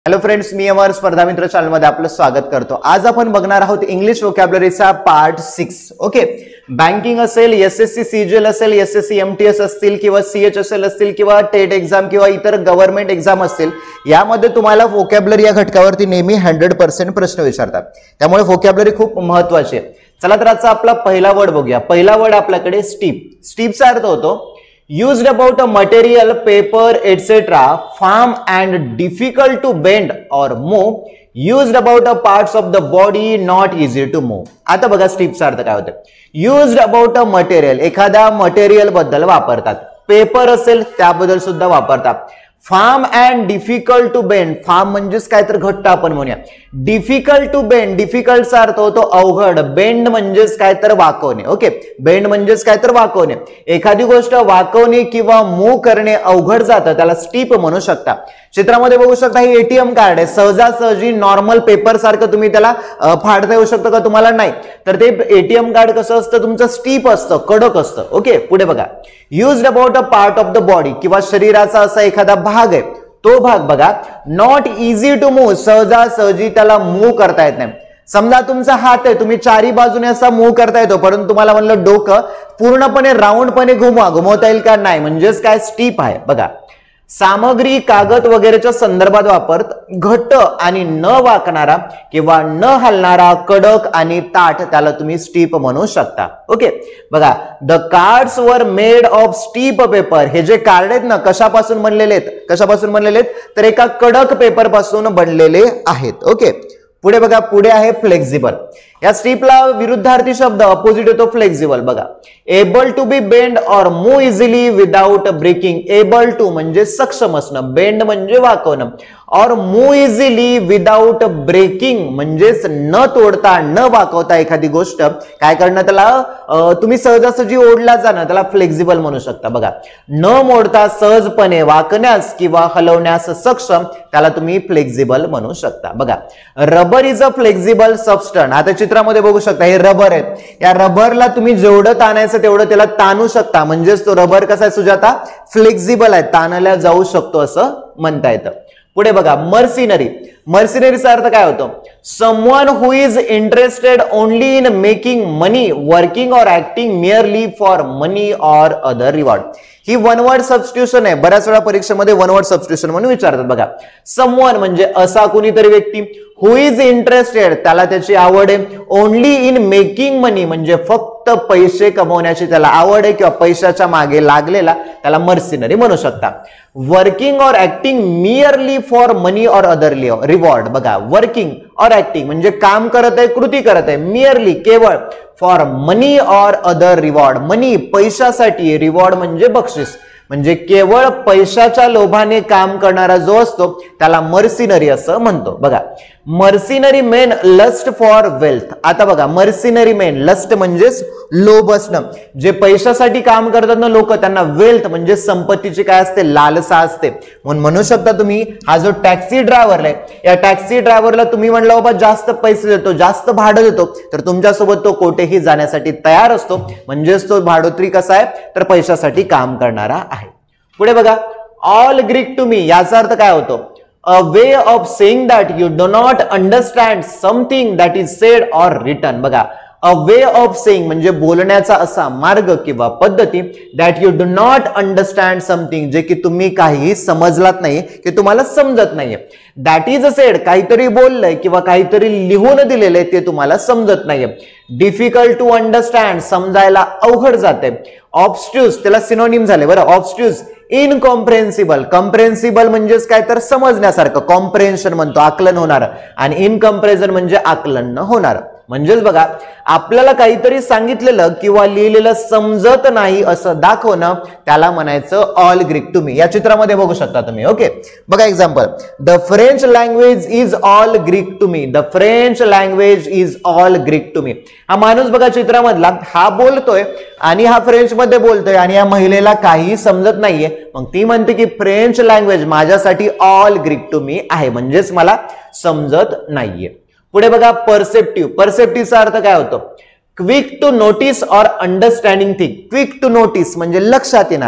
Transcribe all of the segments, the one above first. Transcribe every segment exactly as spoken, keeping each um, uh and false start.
Hello friends, मी अमर स्पर्धा मित्र channel मध्ये आपलं स्वागत करतो। आज आपण बघणार आहोत इंग्लिश वोकॅब्युलरीचा पार्ट सिक्स। ओके, बँकिंग असेल, एसएससी सीजीएल असेल, एसएससी एमटीएस असतील किंवा सीएचएसएल असतील किंवा टेट एक्झाम किंवा इतर गव्हर्नमेंट एक्झाम असतील, यामध्ये तुम्हाला वोकॅब्युलरी या घटकावरती नेहमी शंभर टक्के प्रश्न विचारतात, त्यामुळे वोकॅब्युलरी खूप महत्त्वाची आहे। चला तर आजचा आपला पहिला वर्ड बघूया। पहिला वर्ड आपल्याकडे स्टीप। स्टीपचा अर्थ होतो used about a material, paper, et cetera, firm and difficult to bend or move, used about a parts of the body not easy to move। आता बघा स्टीपचा अर्थ काय होतो। used about a material, एखाद्या material बद्दल वापरतात। पेपर असेल त्याबद्दल सुद्धा वापरतात। Firm and difficult to bend, firm म्हणजेच काय तर घट्ट आपण म्हणूया। डिफिकल्ट टू बेंड, डिफिकल्टचा अर्थ होतो अवघड, बेंड म्हणजेच काय तर वाकवणे। ओके, बेंड म्हणजेच काय तर वाकवणे। एखादी गोष्ट वाकवणे किंवा मूव्ह करणे अवघड जातं त्याला स्टीप म्हणू शकता। चित्रामध्ये बघू शकता हे एटीएम कार्ड आहे। सहजासहजी नॉर्मल पेपर सारखं तुम्ही त्याला फाडता येऊ शकतं का तुम्हाला? नाही। तर ते एटीएम कार्ड कसं असतं, तुमचं स्टीप असतं, कडक असतं। ओके, पुढे बघा। Used about a part of the body, किंवा शरीराचा असा एखादा भाग आहे, तो भाग बघा नॉट इझी टू मूव्ह, सहजासहजी त्याला मूव्ह करता येत नाही। समजा तुमचा हात आहे, तुम्ही चारी बाजूने असा मूव्ह करता येतो, परंतु तुम्हाला म्हणलं डोकं पूर्णपणे राऊंडपणे घुमवा, घुमवता येईल का? नाही, म्हणजेच काय स्टीप आहे। बघा, सामग्री, कागद वगैरेच्या संदर्भात वापरत घट्ट आणि न वाकणारा किंवा न हलणारा, कडक आणि ताठ, त्याला तुम्ही स्टीप म्हणू शकता। ओके, बघा the cards were made of stiff paper, हे जे कार्ड आहेत ना कशापासून बनलेले आहेत? कशापासून बनलेले आहेत? तर एका कडक पेपर पासून बनलेले आहेत। ओके, पुढे बघा, पुढे आहे फ्लेक्झिबल। या स्टीपला विरुद्धार्थी शब्द अपोजिट येतो फ्लेक्झिबल। बघा, able to be bend or move easily without breaking. Able to म्हणजे सक्षम असणं, बेंड म्हणजे वाकवणं, और मूव्ह इझिली विदाउट ब्रेकिंग म्हणजेच न तोडता न वाकवता एखादी गोष्ट काय करणं, त्याला तुम्ही सहजासहजी ओढला जाणं, त्याला फ्लेक्झिबल म्हणू शकता। बघा, न मोडता सहजपणे वाकण्यास किंवा हलवण्यास सक्षम, त्याला तुम्ही फ्लेक्झिबल म्हणू शकता। बघा, rubber is a flexible substance. आता चित्रामध्ये बघू शकता हे रबर आहे, या रबरला तुम्ही जेवढं ताणायचं तेवढं त्याला ताणू शकता, म्हणजेच तो रबर कसा आहे सुजाता? फ्लेक्झिबल आहे, ताणल्या जाऊ शकतो असं म्हणता येतं। पुढे बघा, मर्सिनरी। मर्सिनरीचा अर्थ काय होतो? Someone who is interested only in making money, working or acting merely for money or other reward. ही वन वर्ड सबस्टिट्यूशन आहे, बऱ्याच वेळा परीक्षेमध्ये वन वर्ड सबस्टिट्यूशन म्हणून विचारतात। बघा, समवन म्हणजे असा कोणीतरी व्यक्ती, हु इज इंटरेस्टेड त्याला त्याची आवड आहे, ओनली इन मेकिंग मनी म्हणजे फक्त पैसे कमवण्याची त्याला आवड आहे किंवा पैशाच्या मागे लागलेला, त्याला मर्सिनरी म्हणू शकता। Working or acting merely for money or other reward. बघा, वर्किंग और ऍक्टिंग म्हणजे काम करत आहे, कृती करत आहे, मिअरली केवळ, for money or other reward, मनी पैशासाठी, रिवॉर्ड म्हणजे बक्षीस, म्हणजे केवळ पैशाच्या लोभाने काम करणारा जो असतो त्याला मर्सिनरी असं म्हणतो। बघा, mercenary men lust for wealth. आता बघा, मर्सिनरी मेन, लस्ट म्हणजेच लोभ असणं, जे पैशासाठी काम करतात ना लोक, त्यांना वेल्थ म्हणजे संपत्तीची काय असते? लालसा असते। म्हणून म्हणू शकता तुम्ही, हा जो टॅक्सी ड्रायव्हर आहे, या टॅक्सी ड्रायव्हरला तुम्ही म्हणलं बाबा जास्त पैसे देतो, जास्त भाडं देतो, तर तुमच्यासोबत तो कोठेही जाण्यासाठी तयार असतो, म्हणजेच तो भाडोत्री कसा आहे? तर पैशासाठी काम करणारा आहे। पुढे बघा, ऑल ग्रीक टू मी, याचा अर्थ काय होतो? A way of saying that you do not understand something that is said or written. बघा, अ वे ऑफ सेइंग म्हणजे बोलण्याचा असा मार्ग किंवा पद्धती, that you do not understand something, जे की तुम्ही काहीही समजलात नाही, की तुम्हाला समजत नाहीये। दॅट इज सेड, काहीतरी बोललंय किंवा काहीतरी लिहून दिलेलंय ते तुम्हाला समजत नाहीये। डिफिकल्ट टू अंडरस्टँड, समजायला अवघड जाते। ऑब्स्ट्यूज, त्याला सिनोनिम झाले बरं, ऑब्स्ट्यूज। इनकॉम्प्रेन्सिबल, कॉम्प्रेन्सिबल म्हणजेच काय तर समजण्यासारखं, कॉम्प्रेन्शन म्हणतो आकलन होणार, आणि इनकॉम्प्रेन्शन म्हणजे आकलन न होणार। म्हणजेच बघा, आपल्याला काहीतरी सांगितलेलं किंवा लिहिलेलं समजत नाही असं दाखवणं, त्याला म्हणायचं ऑल ग्रीक टू मी। या चित्रामध्ये बघू शकता तुम्ही। ओके, बघा example, the French language is all Greek to me. The French language is all Greek to me. हा माणूस बघा चित्रामधला, हा बोलतोय आणि हा फ्रेंच मध्ये बोलतोय, आणि या महिलेला काही समजत नाहीये, मग ती म्हणते की फ्रेंच लँग्वेज माझ्यासाठी ऑल ग्रीक टू मी आहे, म्हणजेच मला समजत नाहीये। पुढे बघा, परसेप्टिव्ह। परसेप्टिव्हचा अर्थ काय होतो? Quick to notice or understanding thing. Quick to notice म्हणजे लक्षात येणार,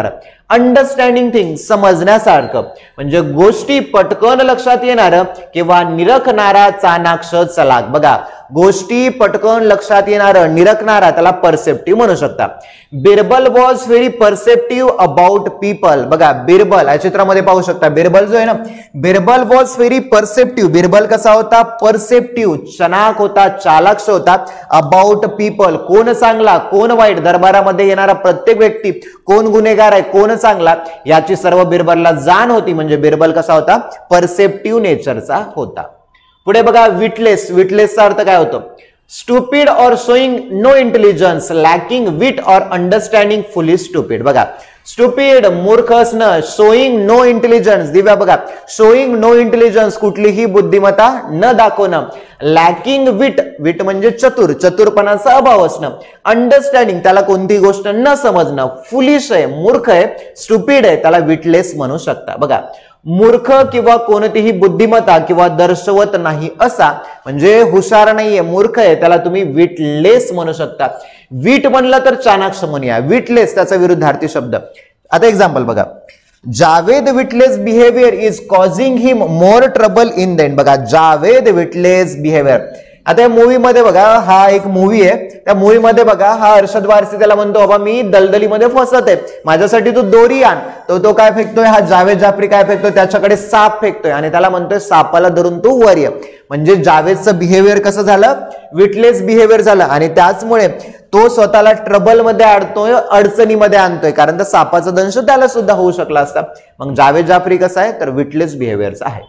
अंडरस्टँडिंग थिंग्स, समजण्यासारखं, म्हणजे गोष्टी पटकन लक्षात येणार किंवा निरखणारा चाणाक्ष चलाक. बघा, गोष्टी पटकन लक्षात येणार निरखणारा त्याला परसेप्टिव्ह म्हणू शकता. Birbal was very perceptive about people. बघा, बिरबल या चित्रामध्ये पाहू शकता, बिरबल जो आहे ना, Birbal was very perceptive. Birbal कसा होता? परसेप्टिव्ह, चनाक होता, चालाक्ष होता. अबाउट पीपल, कोण चांगला कोण वाईट, दरबारामध्ये येणारा प्रत्येक व्यक्ती कोण गुन्हेगार आहे कोण चांगला याची सर्व बिरबलला जाण होती. म्हणजे बिरबल कसा होता? परसेप्टिव्ह नेचरचा होता. पुढे बघा, विटलेस. विटलेसचा अर्थ काय होतो? Stupid or showing no intelligence, lacking wit or understanding फुली स्टुपिड. बघा, स्टुपिड मूर्ख असणं, शोईंग नो इंटेलिजन्स दिव्या बघा, शोईंग नो इंटेलिजन्स कुठलीही बुद्धिमत्ता न दाखवणं. लॅकिंग विट, विट म्हणजे चतुर, चतुरपणाचा अभाव असणं. अंडरस्टँडिंग त्याला कोणती गोष्ट न समजणं. फुलिश आहे, मूर्ख आहे, स्टुपिड आहे, त्याला विटलेस म्हणू शकता. बघा, मूर्ख किंवा कोणतीही बुद्धिमत्ता किंवा दर्शवत नाही असा, म्हणजे हुशार नाहीये, मूर्ख आहे, त्याला तुम्ही विटलेस म्हणू शकता. वीट म्हणलं तर चाणाक्ष म्हणूया, विटलेस त्याचा विरुद्धार्थी शब्द. आता एक्झाम्पल बघा, Javed witless behaviour is causing him more trouble in the end. बघा, जावेद विटलेस बिहेवियर. आता या मूवी मध्ये बघा, हा एक मूवी आहे, त्या मूवी मध्ये बघा, हा अर्शद वारसी त्याला म्हणतो, बाबा मी दलदलीमध्ये फसत आहे, माझ्यासाठी तू दोरी आण. तो तो काय फेकतोय? हा जावेद जाफरी काय फेकतोय? त्याच्याकडे साप फेकतोय आणि त्याला म्हणतोय सापाला धरून तू वर ये. म्हणजे जावेदचं बिहेवियर कसं झालं? विटलेस बिहेवियर झालं आणि त्याचमुळे तो स्वतःला ट्रबल मध्ये आणतोय, अडचणीमध्ये आणतोय, कारण त्या सापाचा दंश त्याला सुद्धा होऊ शकला असता. मग जावेद जाफरी कसा आहे? तर विटलेस बिहेवियरचा आहे.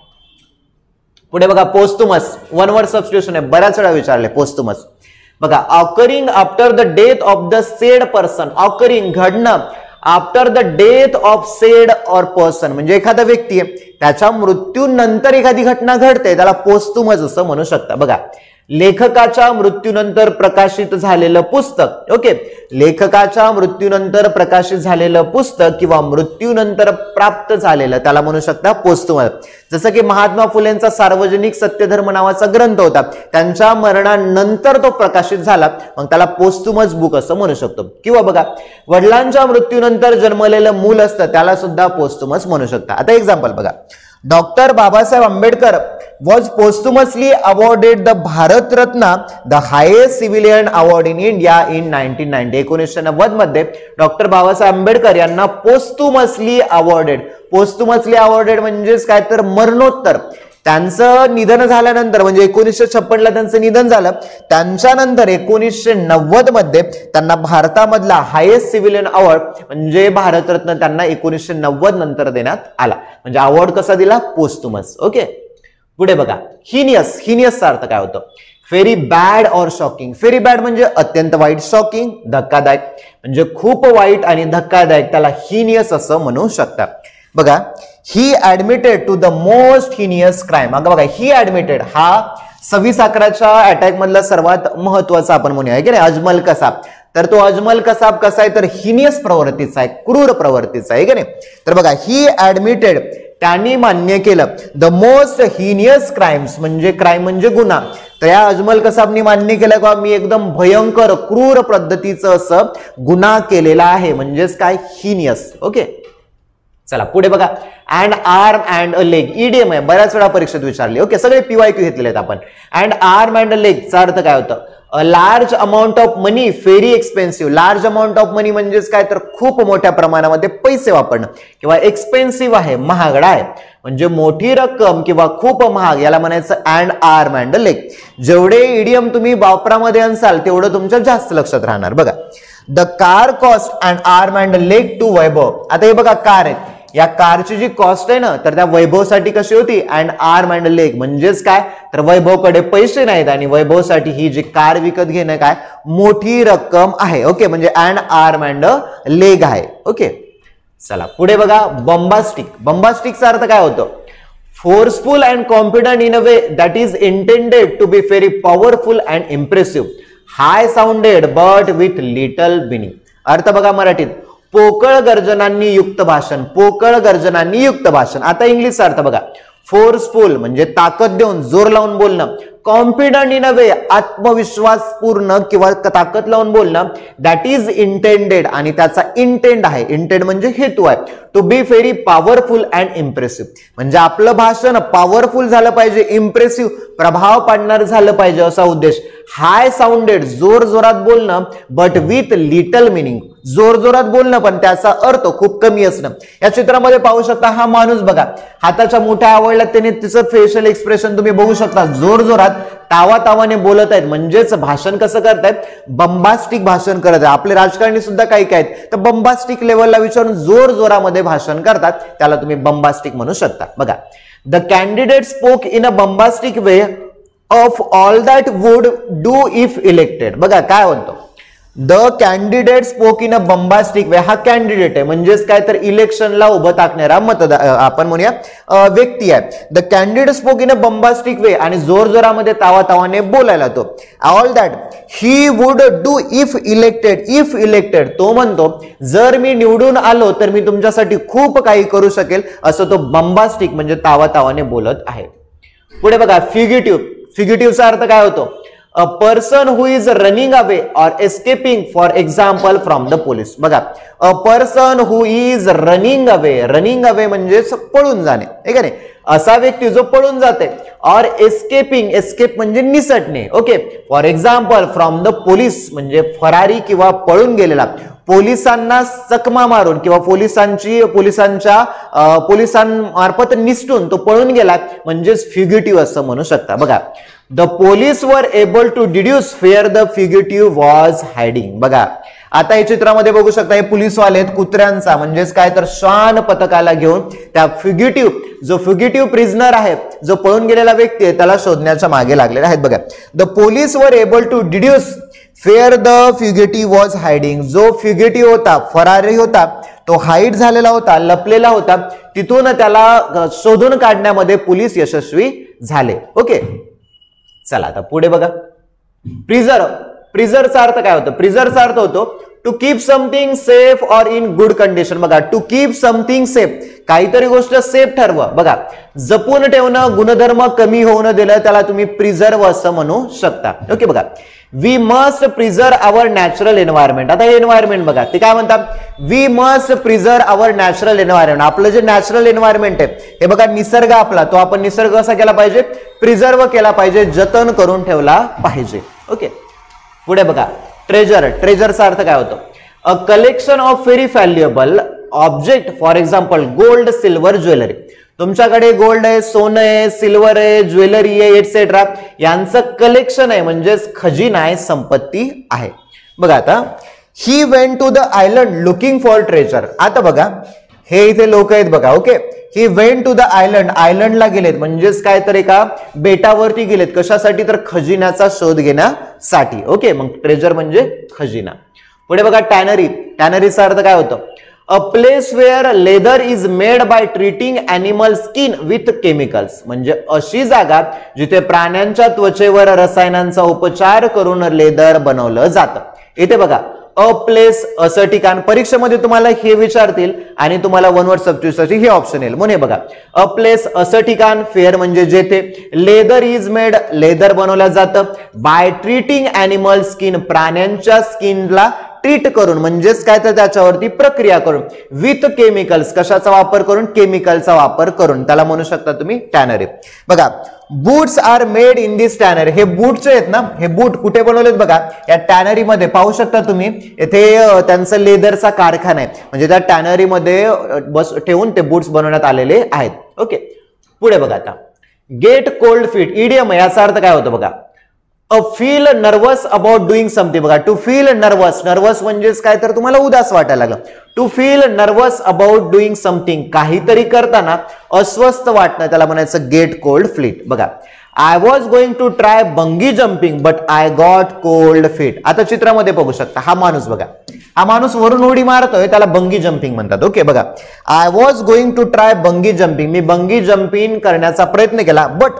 पुढे बघा, पोस्टुमस. वन वर्ड सबस्टिट्यूशन आहे, बऱ्याच वेळा विचारले पोस्टुमस. बघा, occurring after the death of the said person. Occurring घडणं after the death of said or person, म्हणजे एखादा व्यक्ती आहे त्याच्या मृत्यूनंतर एखादी घटना घडते, त्याला पोस्टुमस असं म्हणू शकता. बघा, लेखकाच्या मृत्यूनंतर प्रकाशित झालेलं पुस्तक. ओके, लेखकाच्या मृत्यूनंतर प्रकाशित झालेलं पुस्तक किंवा मृत्यूनंतर प्राप्त झालेलं त्याला म्हणू शकता पोस्टुमस. जसं की महात्मा फुलेंचा सार्वजनिक सत्यधर्म नावाचा ग्रंथ होता, त्यांच्या मरणानंतर तो प्रकाशित झाला, मग त्याला पोस्टुमस बुक असं म्हणू शकतो. किंवा बघा, वडिलांच्या मृत्यूनंतर जन्मलेलं मूल असतं त्याला सुद्धा पोस्टुमस म्हणू शकता. आता एक्झाम्पल बघा, doctor Babasaheb Ambedkar was posthumously awarded the Bharat Ratna, the highest civilian award in India in nineteen ninety. एकोणीसशे नव्वद मध्ये डॉक्टर बाबासाहेब आंबेडकर यांना पोस्टुमसली अवॉर्डेड. पोस्टुमसली अवॉर्डेड म्हणजेच काय? तर मरणोत्तर. त्यांचं निधन झाल्यानंतर, म्हणजे एकोणीसशे छप्पन ला त्यांचं निधन झालं, त्यांच्यानंतर एकोणीसशे नव्वद मध्ये त्यांना भारतामधला हायेस्ट सिव्हिलियन अवॉर्ड म्हणजे भारतरत्न त्यांना एकोणीसशे नव्वद नंतर देण्यात आला. म्हणजे अवॉर्ड कसा दिला? पोस्टुमस. ओके, पुढे बघा, हिनियस. हिनियसचा अर्थ काय होतो? Very bad or shocking. Very bad म्हणजे अत्यंत वाईट, शॉकिंग धक्कादायक, म्हणजे खूप वाईट आणि धक्कादायक, त्याला हिनियस असं म्हणू शकता. बघा, he admitted to the most heinous crime. अगं बघा, ही ऍडमिटेड हा सव्वीस अकराच्या अटॅक मधला सर्वात महत्वाचा आपण म्हणूया की नाही, अजमल कसाब. तर तो अजमल कसाब कसा आहे? तर हिनियस प्रवृत्तीचा आहे, क्रूर प्रवृत्तीचा आहे की नाही. तर बघा, ही ऍडमिटेड त्यांनी मान्य केलं द मोस्ट हिनियस क्राईम्स, म्हणजे क्राईम म्हणजे गुन्हा. तर या अजमल कसाबनी मान्य केलं का मी एकदम भयंकर क्रूर पद्धतीचं असं गुन्हा केलेला आहे, म्हणजेच काय? हिनियस. ओके, चला पुढे बघा, an arm and a leg. Idiom आहे, बऱ्याच वेळा परीक्षेत विचारली. ओके, सगळे पीवायक्यू घेतलेले आहेत आपण. अँड आर्म अँड अ लेगचा अर्थ काय होतं? A large amount of money, very expensive. Large amount of money म्हणजेच काय? तर खूप मोठ्या प्रमाणामध्ये पैसे वापरणं, किंवा एक्सपेन्सिव्ह आहे, महागडा आहे, म्हणजे मोठी रक्कम किंवा खूप महाग, याला म्हणायचं अँड आर्म अँड लेग. जेवढे इडियम तुम्ही वापरामध्ये आणसाल तेवढं तुमच्या जास्त लक्षात राहणार. बघा, the car cost an arm and leg to Vaibhav. आता हे बघा, कार आहेत, या कारची जी कॉस्ट आहे ना, तर त्या वैभवसाठी कशी होती? An arm and leg. म्हणजेच काय? तर वैभवकडे पैसे नाहीत आणि वैभवसाठी ही जी कार विकत घेणं काय? मोठी रक्कम आहे. ओके, म्हणजे अँड आर्म अँड लेग आहे. ओके, चला पुढे बघा, बंबास्टिक. बंबास्टिकचा अर्थ काय होतो? Forceful and confident in a way that is intended to be very powerful and impressive. High sounded but with little meaning. अर्थ बघा मराठीत, पोकळ गर्जनांनी युक्त भाषण. पोकळ गर्जनांनी युक्त भाषण. आता इंग्लिशचा अर्थ बघा, फोर्सफुल म्हणजे ताकद देऊन जोर लावून बोलणं, कॉन्फिडंट इन अ वे आत्मविश्वासपूर्ण किंवा ताकद लावून बोलणं, दॅट इज इंटेंडेड आणि त्याचा इंटेंड आहे, इंटेंड म्हणजे हेतू आहे, to be very powerful and impressive म्हणजे आपलं भाषण पॉवरफुल झालं पाहिजे, इम्प्रेसिव्ह प्रभाव पाडणार झालं पाहिजे असा उद्देश. हाय साऊंडेड जोर जोरात बोलणं बट विथ लिटल मिनिंग, जोर जोरात बोलणं पण त्याचा अर्थ खूप कमी असणं. या चित्रामध्ये पाहू शकता हा माणूस बघा हाताच्या मुठ्या आवळल्या त्याने तिचं फेशियल एक्सप्रेशन तुम्ही बघू शकता, जोर जोरात तावा तावाने बोलत आहेत म्हणजेच भाषण कसं करतायत, बंबास्टिक भाषण करत आहे. आपले राजकारणी सुद्धा काही काय आहेत तर बंबास्टिक लेवलला विचारून जोर जोरामध्ये भाषण करतात, त्याला तुम्ही बंबास्टिक म्हणू शकता. बघा the candidate spoke in a bombastic way of all that would do if elected. बघा काय म्हणतो, the candidate spoke in a bombastic way, हा कॅन्डिडेट आहे म्हणजेच काय तर इलेक्शनला उभं टाकणारा मतदार आपण म्हणूया व्यक्ती आहे. The candidate spoke in a bombastic way आणि जोर जोरामध्ये तावा तावाने बोलायला तो. All that he would do if elected, if elected तो म्हणतो जर मी निवडून आलो तर मी तुमच्यासाठी खूप काही करू शकेल असं तो बंबास्टिक म्हणजे तावा तावाने बोलत आहे. पुढे बघा फ्युगिटिव्ह, फ्युगिटिव्हचा अर्थ काय होतो, a person who is running away or escaping for example from the police. बघा a person who is running away, running away म्हणजे पळून जाणे ठीक आहे, असा व्यक्ती जो पळून जाते, और escaping, escape म्हणजे निसटणे. Okay, for example from the police म्हणजे फरारी किंवा पळून गेलेला, पोलिसांना चकमा मारून किंवा पोलिसांची पोलिसांच्या पोलिसांमार्फत निसटून तो पळून गेला म्हणजेच फ्युगिटिव्ह असं म्हणू शकता. बघा the police were able to deduce where the fugitive was hiding. बघा आता या चित्रामध्ये बघू शकता हे पोलीसवाले आहेत कुत्र्यांचा म्हणजेच काय तर श्वान पथकाला घेऊन त्या फ्युगिटिव्ह जो फ्युगिटिव्ह प्रिझनर आहे, जो पळून गेलेला व्यक्ती आहे त्याला शोधण्याच्या मागे लागलेले आहेत. बघा the police were able to deduce where the fugitive was hiding, जो फ्युगिटिव्ह होता फरारी होता तो हाईड झालेला होता, लपलेला होता, तिथून त्याला शोधून काढण्यामध्ये पोलीस यशस्वी झाले. ओके चला आता पुढे बघा प्रिझर्व, प्रिझर्वचा अर्थ काय होतो, प्रिझर्वचा अर्थ होतो to keep something safe or in good condition. बघा टू कीप समथिंग सेफ, काहीतरी गोष्ट सेफ ठरवा. बघा जपून ठेवणं, गुणधर्म कमी होऊ न दिलं त्याला तुम्ही प्रिझर्व असं म्हणू शकता. ओके बघा we must preserve our natural environment. आता हे एन्व्हायरमेंट बघा ते काय म्हणतात, we must preserve our natural environment. आपलं जे नॅचरल एन्व्हायरमेंट आहे हे बघा निसर्ग आपला, तो आपण निसर्ग कसा केला पाहिजे, प्रिझर्व केला पाहिजे, जतन करून ठेवला पाहिजे. ओके पुढे बघा ट्रेजर, ट्रेजरचा अर्थ काय होतो, a collection of very valuable object for example gold silver jewellery. तुमच्याकडे गोल्ड आहे, सोनं आहे, सिल्वर आहे, ज्वेलरी आहे एटसेट्रा यांचं कलेक्शन आहे म्हणजेच खजिना आहे, संपत्ती आहे. बघा आता he went to the island looking for treasure. आता बघा हे इथे लोक आहेत बघा. Okay he went to the island, आयलंडला गेलेत म्हणजेच काय तर एका बेटावरती गेलेत कशासाठी तर खजिन्याचा शोध घेण्यासाठी. ओके मग ट्रेजर म्हणजे खजिना. पुढे बघा टॅनरी, टॅनरीचा अर्थ काय होतो, a place where leather is made by treating animal skin with chemicals. म्हणजे अशी जागा जिथे प्राण्यांच्या त्वचेवर रसायनांचा उपचार करून लेदर बनवलं जातं. इथे बघा अ प्लेस असं ठिकाण, परीक्षेमध्ये तुम्हाला हे विचारतील आणि तुम्हाला वन वर्ड सबस्टिट्यूशनची हे ऑप्शन येईल. म्हणून बघा अ प्लेस असं ठिकाण, फेअर म्हणजे जेथे, लेदर इज मेड लेदर बनवलं जातं, बाय ट्रीटिंग एनिमल स्किन प्राण्यांच्या स्किनला ट्रीट करून म्हणजेच काय तर त्याच्यावरती प्रक्रिया करून, विथ केमिकल्स कशाचा वापर करून, केमिकलचा वापर करून, त्याला म्हणू शकता तुम्ही टॅनरी. बघा boots are made in this tannery, हे बूटचे आहेत ना, हे बूट कुठे बनवलेत बघा या टॅनरी मध्ये. पाहू शकता तुम्ही इथे त्यांचं लेदरचा कारखाना आहे म्हणजे त्या टॅनरी मध्ये बस ठेवून ते बूट्स बनवण्यात आलेले आहेत. ओके पुढे बघा आता गेट कोल्ड फीट, इडियम याचा अर्थ काय होतो बघा, a feel nervous about doing something. बघा टू फील नर्वस, नर्वस म्हणजेच काय तर तुम्हाला उदास वाटायला लागलं. To feel nervous about doing something, काहीतरी करताना अस्वस्थ वाटणं त्याला म्हणायचं गेट कोल्ड फीट. बघा I was going to try bungee jumping but I got cold feet. आता चित्रामध्ये बघू शकता हा माणूस बघा, हा माणूस वरून उडी मारतोय त्याला बंगी जम्पिंग म्हणतात. ओके बघा I was going to try bungee jumping, मी बंगी जम्पिंग करण्याचा प्रयत्न केला but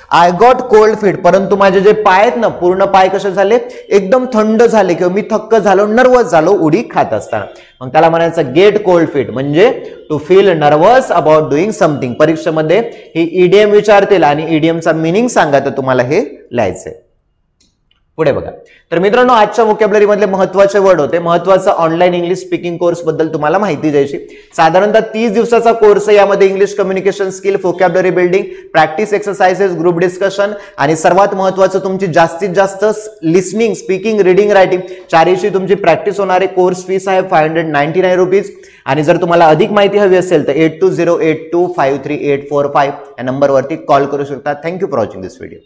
I got cold feet, परंतु माझे जे पाय आहेत ना पूर्ण पाय कसे झाले, एकदम थंड झाले किंवा मी थक्क झालो, नर्वस झालो उडी खात असताना. मग त्याला म्हणायचं गेट कोल्ड फीट, म्हणजे to feel nervous about doing something. परीक्षेमध्ये ही ईडीएम विचारतील आणि ईडीएमचा मिनिंग सांगा, तर तुम्हाला हे लिहायचंय. पुढे बघा. तर मित्रांनो, आजच्या व्होकॅब्युलरी मधले महत्वाचे वर्ड होते. महत्वाचा ऑनलाईन इंग्लिश स्पीकिंग कोर्स बद्दल तुम्हाला माहिती द्यायची. साधारणतः तीस दिवसाचा कोर्स आहे. यामध्ये English communication skill, vocabulary building, practice exercises, group discussion आणि सर्वात महत्वाचं तुमची जास्तीत जास्त लिसनिंग, स्पीकिंग, रिडिंग, रायटिंग चारहीची तुमची प्रॅक्टिस होणार आहे. कोर्स फीस आहे five hundred ninety nine rupees. आणि जर तुम्हाला अधिक माहिती हवी असेल तर eight two zero eight two five three eight four five या नंबरवरती कॉल करू शकता. Thank you for watching this video.